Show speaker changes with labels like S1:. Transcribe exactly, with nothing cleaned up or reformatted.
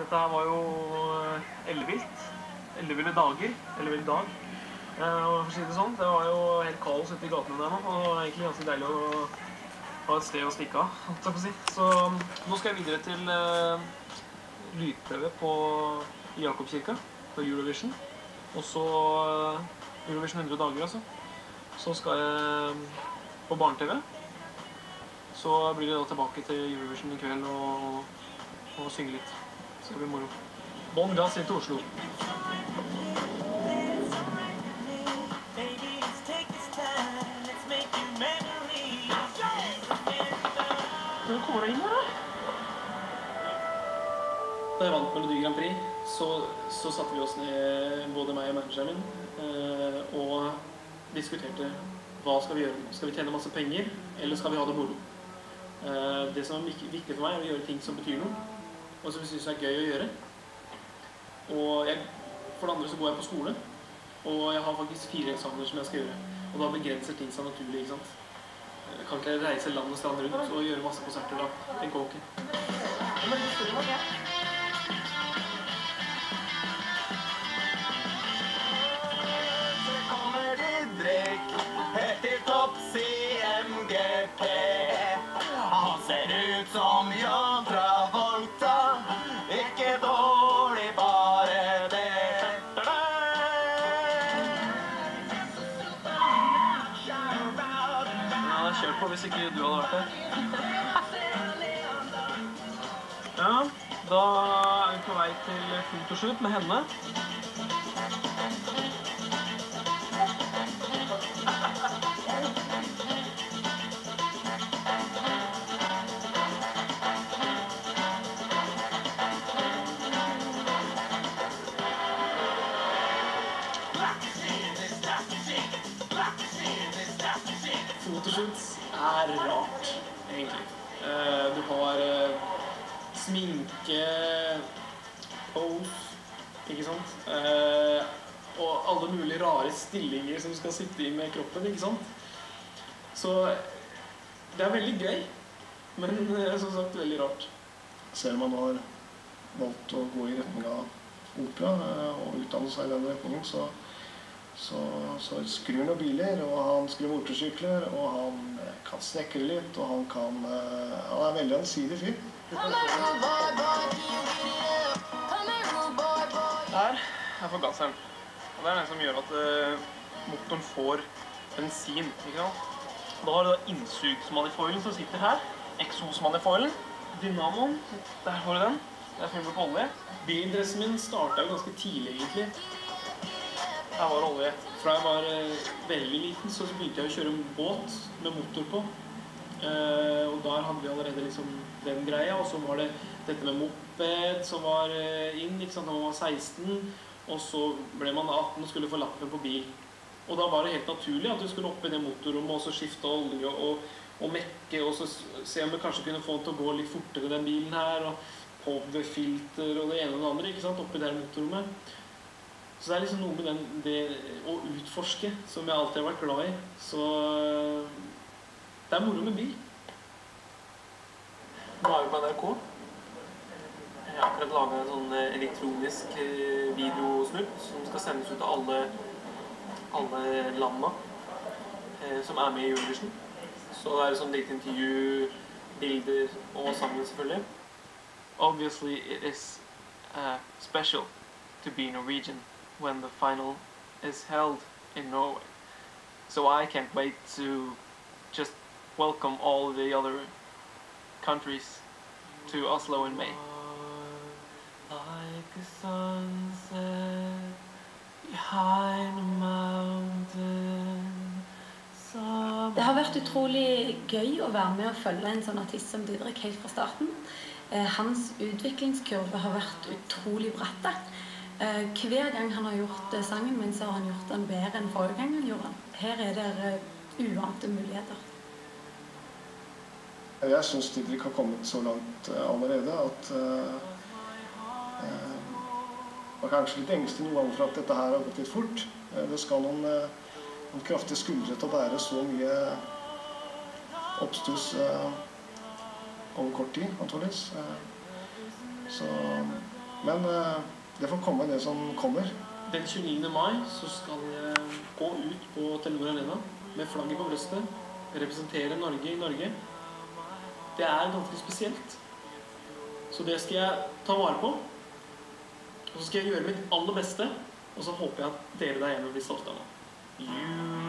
S1: dette her var jo ellevilt. Elleville dager, elleville dag. For å si det sånn, det var jo helt kaos ute i gatene der nå, og det var egentlig ganske deilig å ha et sted å stikke av, holdt jeg på å si. Så nå skal jeg videre til uh, lydprøve på Jakobkirka, på Eurovision. Og så uh, Eurovision hundre dager, altså. Så skal jeg på barne-tv. Så blir det da tilbake til Eurovision i kveld og, og synge litt. Så det blir moro. Bon gass inn til Oslo. Når kommer du inn her, da? Da jeg vant Melodi Grand Prix, så, så satte vi oss ned, både meg og manageren min, og diskuterte hva skal vi gjøre. Skal vi tjene masse penger, eller skal vi ha det moro? Det som er viktig for meg er å gjøre ting som betyr noe, og som jeg synes er gøy å gjøre. Og jeg, for det andre så går jeg på skole, og jeg har faktisk fire eksamener som jeg skal gjøre. Og da begrenser ting seg naturlig, ikke sant? Jeg kan ikke reise land og strand rundt og gjøre masse konserter da. Det går ikke. Så kommer det drekk helt til topp C M G P. Han ser ut som John Travolta, ikke dårlig, bare det. Ja, kjør på hvis ikke du hadde vært her. Ja, da er vi på vei til fotoshoot med henne. Fotoshoots er rart, egentlig. Du har sminke, pose, ikke sant? Og alle mulige rare stillinger som skal sitte i med kroppen, ikke sant? Så det er veldig gøy, men som sagt veldig rart.
S2: Selv om man har valgt å gå i retning av opera og utdanne seg i den retningen, så Så, så skrur han noen biler, og han skrur motorsykler, og han kan snekre litt, og han kan... Uh, han er veldig ansidig fyr.
S1: Her er forgasseren. Og det er den som gjør at uh, motoren får bensin, ikke sant? Da har du da innsugsmanifoilen som sitter her, eksosmanifoilen, dynamoen, der får du den, der fyller du på olje. Bildressen min startet jo ganske tidlig egentlig. Her var olje. Fra jeg var eh, veldig liten, så begynte jeg å kjøre en båt med motor på. Eh, og der hadde vi allerede liksom den greia, og så var det dette med moped som var eh, inn, ikke sant, da man var seksten, og så ble man atten og skulle få lappen på bil. Og da var det helt naturlig at du skulle opp i det motorrommet, og så skifte olje og, og mekke, og så se om vi kanskje kunne få den til å gå litt fortere den bilen her, og powerfilter og det ene og det andre, ikke sant, opp i det motorrommet. Så det er liksom noe med den, det å utforske som jeg alltid har vært glad i. Så det er moro med bil. Nå er vi på N R K. Jeg har akkurat laget en sånn elektronisk videosnutt som skal sendes ut av alle, alle landene som er med i Eurovision. Så det er sånn litt intervju, bilder og sangen selvfølgelig. Obviously it is uh, special to be Norwegian when the final is held in Norway. So I can't wait to just welcome all the other countries to Oslo in May. Like a sunset behind a mountain.
S3: Det har vært utrolig gøy å være med og følge en sånn artist som Didrik helt fra starten. Hans utviklingskurve har vært utrolig bratte. Hver gang han har gjort sangen min, så har han gjort den bedre enn forrige gang han gjorde den. Her er det uante muligheter.
S2: Jeg synes Didrik har kommet så langt allerede at uh, uh, var kanskje litt engstelig noen ganger for at dette her har gått litt fort. Uh, det skal noen, uh, noen kraftige skuldre til å bære så mye oppstuss uh, over kort tid, antageligvis. Uh, så Men uh, det får komme det som kommer.
S1: Den tjueniende mai så skal jeg gå ut på Telenor Arena med flagget på brøstet, representere Norge i Norge. Det er ganske spesielt. Så det skal jeg ta vare på. Og så skal jeg gjøre mitt aller beste, og så håper jeg at dere der hjemme blir stolt av meg. You